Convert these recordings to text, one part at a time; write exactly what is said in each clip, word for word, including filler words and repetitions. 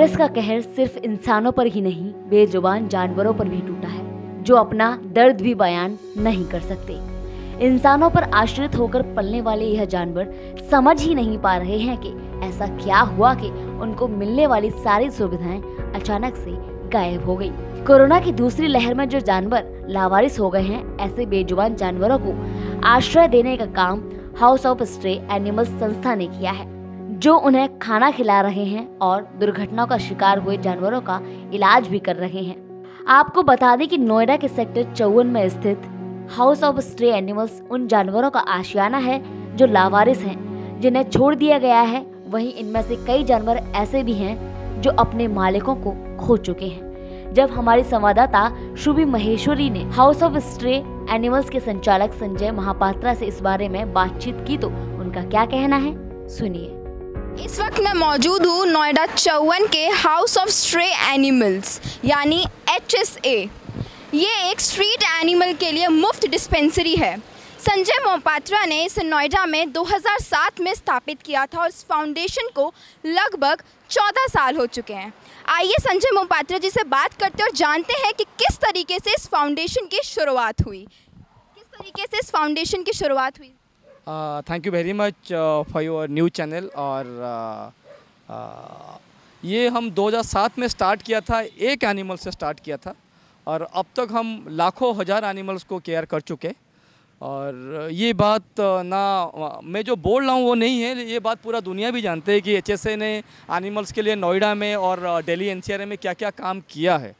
Virus का कहर सिर्फ इंसानों पर ही नहीं, बेजुबान जानवरों पर भी टूटा है, जो अपना दर्द भी बयान नहीं कर सकते। इंसानों पर आश्रित होकर पलने वाले यह जानवर समझ ही नहीं पा रहे हैं कि ऐसा क्या हुआ कि उनको मिलने वाली सारी सुविधाएं अचानक से गायब हो गई। कोरोना की दूसरी लहर में जो जानवर लावारिस हो गए हैं, ऐसे बेजुबान जानवरों को आश्रय देने का काम हाउस ऑफ स्ट्रे एनिमल्स संस्था ने किया है, जो उन्हें खाना खिला रहे हैं और दुर्घटनाओं का शिकार हुए जानवरों का इलाज भी कर रहे हैं। आपको बता दें कि नोएडा के सेक्टर चौवन में स्थित हाउस ऑफ स्ट्रे एनिमल्स उन जानवरों का आशियाना है जो लावारिस हैं, जिन्हें छोड़ दिया गया है। वहीं इनमें से कई जानवर ऐसे भी हैं जो अपने मालिकों को खो चुके हैं। जब हमारी संवाददाता शुभी महेश्वरी ने हाउस ऑफ स्ट्रे एनिमल्स के संचालक संजय महापात्रा से इस बारे में बातचीत की तो उनका क्या कहना है, सुनिए। इस वक्त मैं मौजूद हूँ नोएडा चौवन के हाउस ऑफ स्ट्रे एनिमल्स यानी एच एस ए। ये एक स्ट्रीट एनिमल के लिए मुफ्त डिस्पेंसरी है। संजय महापात्रा ने इसे नोएडा में दो हज़ार सात में स्थापित किया था और इस फाउंडेशन को लगभग चौदह साल हो चुके हैं। आइए संजय महापात्रा जी से बात करते हैं और जानते हैं कि किस तरीके से इस फाउंडेशन की शुरुआत हुई किस तरीके से इस फाउंडेशन की शुरुआत हुई। Thank you very much for your news channel. और uh, uh, ये हम दो हज़ार सात में स्टार्ट किया था, एक एनिमल से स्टार्ट किया था और अब तक हम लाखों हज़ार एनिमल्स को केयर कर चुके। और ये बात ना मैं जो बोल रहा हूँ वो नहीं है, ये बात पूरा दुनिया भी जानते हैं कि एच एस ए ने एनिमल्स के लिए नोएडा में और दिल्ली एन सी आर में क्या क्या काम किया है।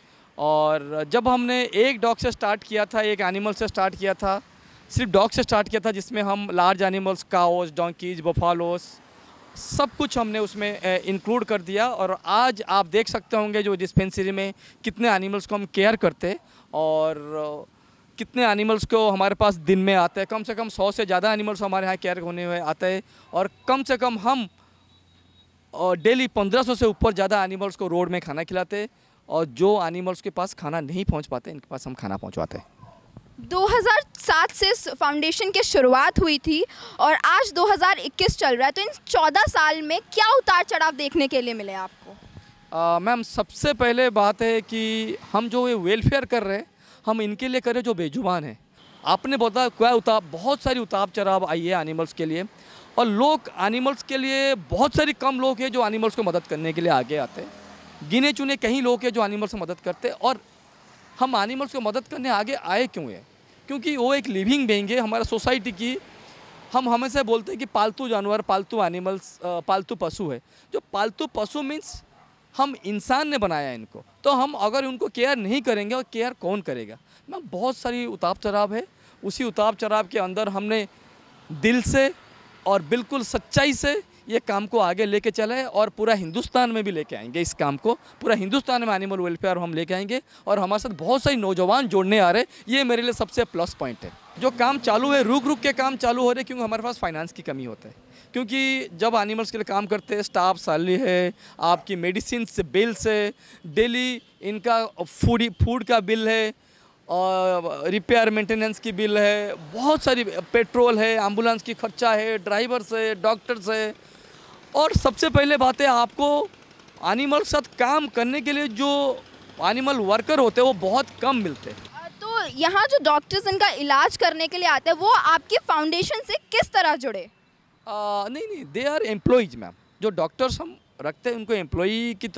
और जब हमने एक डॉग से स्टार्ट किया था, एक एनिमल से स्टार्ट किया था, सिर्फ डॉग से स्टार्ट किया था, जिसमें हम large animals, cows, donkeys, buffaloes, सब कुछ हमने उसमें इंक्लूड कर दिया। और आज आप देख सकते होंगे जो डिस्पेंसरी में कितने एनिमल्स को हम केयर करते और कितने एनिमल्स को हमारे पास दिन में आते हैं। कम से कम सौ से ज़्यादा एनिमल्स हमारे यहाँ केयर होने में आते हैं और कम से कम हम डेली पंद्रह सौ से ऊपर ज़्यादा एनिमल्स को रोड में खाना खिलाते हैं और जो एनिमल्स के पास खाना नहीं पहुँच पाते इनके पास हम खाना पहुँचवाते हैं। दो हज़ार सात से इस फाउंडेशन की शुरुआत हुई थी और आज दो हज़ार इक्कीस चल रहा है, तो इन चौदह साल में क्या उतार चढ़ाव देखने के लिए मिले आपको? मैम, सबसे पहले बात है कि हम जो ये वेलफेयर कर रहे हैं हम इनके लिए करें जो बेजुबान है। आपने बताया क्या उतार, बहुत सारी उतार चढ़ाव आई है एनिमल्स के लिए और लोग एनिमल्स के लिए, बहुत सारी कम लोग हैं जो एनिमल्स को मदद करने के लिए आगे आते हैं। गिने चुने कहीं लोग हैं जो एनिमल्स को मदद करते हैं। और हम एनिमल्स को मदद करने आगे आए क्यों है? क्योंकि वो एक लिविंग बीइंग है हमारा सोसाइटी की। हम हमेशा बोलते हैं कि पालतू जानवर, पालतू एनिमल्स, पालतू पशु है। जो पालतू पशु मीन्स हम इंसान ने बनाया है इनको, तो हम अगर उनको केयर नहीं करेंगे और केयर कौन करेगा? मैं बहुत सारी उतार चढ़ाव है, उसी उतार चढ़ाव के अंदर हमने दिल से और बिल्कुल सच्चाई से ये काम को आगे लेके चले हैं और पूरा हिंदुस्तान में भी लेके आएंगे इस काम को। पूरा हिंदुस्तान में एनिमल वेलफेयर हम लेके आएंगे और हमारे साथ बहुत सारे नौजवान जोड़ने आ रहे हैं। ये मेरे लिए सबसे प्लस पॉइंट है। जो काम चालू है, रुक रुक के काम चालू हो रहे हैं क्योंकि हमारे पास फाइनेंस की कमी होता है। क्योंकि जब एनिमल्स के लिए काम करते हैं, स्टाफ सैलरी है, आपकी मेडिसिन से बिल से, डेली इनका फूड फूड का बिल है और रिपेयर मेंटेनेंस की बिल है, बहुत सारी पेट्रोल है, एम्बुलेंस की खर्चा है, ड्राइवर्स है, डॉक्टर्स है। और सबसे पहले बात है, आपको एनिमल के साथ काम करने के लिए जो एनिमल वर्कर होते हैं वो बहुत कम मिलते हैं। तो यहाँ जो डॉक्टर्स इनका इलाज करने के लिए आते हैं वो आपकी फाउंडेशन से किस तरह जुड़े? आ, नहीं नहीं दे आर एम्प्लॉइज मैम। जो डॉक्टर्स हम रखते हैं उनको एम्प्लॉई की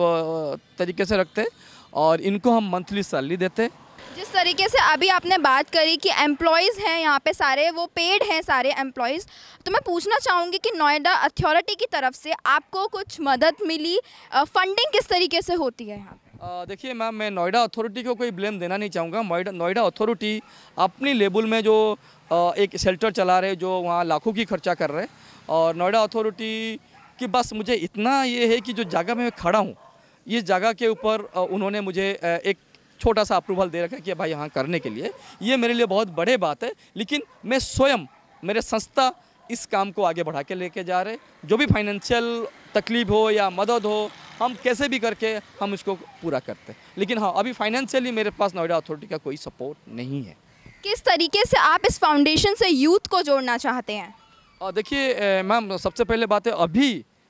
तरीके से रखते हैं और इनको हम मंथली सैलरी देते हैं। जिस तरीके से अभी आपने बात करी कि एम्प्लॉयज़ हैं यहाँ पे सारे, वो पेड हैं सारे एम्प्लॉयज़, तो मैं पूछना चाहूँगी कि नोएडा अथॉरिटी की तरफ से आपको कुछ मदद मिली? फंडिंग किस तरीके से होती है यहाँ पे? देखिए मैम, मैं नोएडा अथॉरिटी को कोई ब्लेम देना नहीं चाहूँगा। नोएडा नोएडा अथॉरिटी अपनी लेवल में जो आ, एक शेल्टर चला रहे, जो वहाँ लाखों की खर्चा कर रहे हैं। और नोएडा अथॉरिटी की बस मुझे इतना ये है कि जो जगह में मैं खड़ा हूँ, इस जगह के ऊपर उन्होंने मुझे एक छोटा सा अप्रूवल दे रखा है कि भाई यहाँ करने के लिए। ये मेरे लिए बहुत बड़े बात है। लेकिन मैं स्वयं, मेरे संस्था इस काम को आगे बढ़ा के लेके जा रहे। जो भी फाइनेंशियल तकलीफ हो या मदद हो, हम कैसे भी करके हम इसको पूरा करते हैं। लेकिन हाँ, अभी फाइनेंशियली मेरे पास नोएडा अथॉरिटी का कोई सपोर्ट नहीं है। किस तरीके से आप इस फाउंडेशन से यूथ को जोड़ना चाहते हैं? देखिए मैम, सबसे पहले बात है, अभी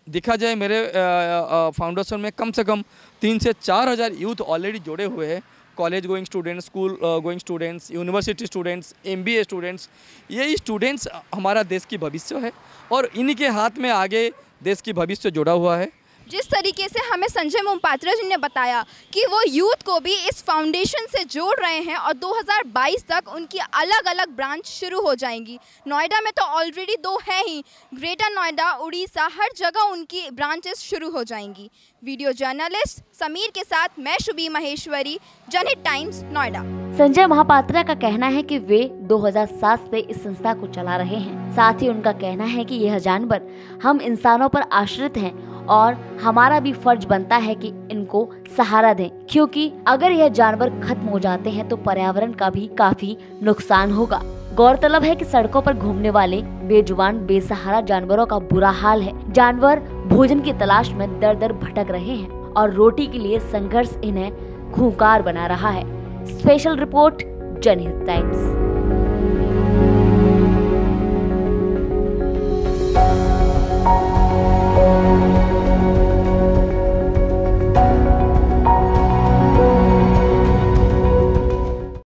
देखा जाए मेरे फाउंडेशन में कम से कम तीन से चार हज़ार यूथ ऑलरेडी जुड़े हुए हैं। College going students, school going students, university students, MBA students, यही स्टूडेंट्स हमारा देश की भविष्य है और इन्हीं के हाथ में आगे देश की भविष्य जुड़ा हुआ है। जिस तरीके से हमें संजय मोहपात्रा जी ने बताया कि वो यूथ को भी इस फाउंडेशन से जोड़ रहे हैं और दो हज़ार बाईस तक उनकी अलग अलग ब्रांच शुरू हो जाएंगी। नोएडा में तो ऑलरेडी दो है ही, ग्रेटर नोएडा, उड़ीसा, हर जगह उनकी ब्रांचेस शुरू हो जाएंगी। वीडियो जर्नलिस्ट समीर के साथ मैं शुभी महेश्वरी, जनहित टाइम्स, नोएडा। संजय मोहपात्रा का कहना है कि वे दो हज़ार सात से इस संस्था को चला रहे हैं। साथ ही उनका कहना है कि यह जानवर हम इंसानों पर आश्रित हैं और हमारा भी फर्ज बनता है कि इनको सहारा दें, क्योंकि अगर यह जानवर खत्म हो जाते हैं तो पर्यावरण का भी काफी नुकसान होगा। गौरतलब है कि सड़कों पर घूमने वाले बेजुबान बेसहारा जानवरों का बुरा हाल है। जानवर भोजन की तलाश में दर दर भटक रहे हैं और रोटी के लिए संघर्ष इन्हें खूंखार बना रहा है। Special report, Janhit times.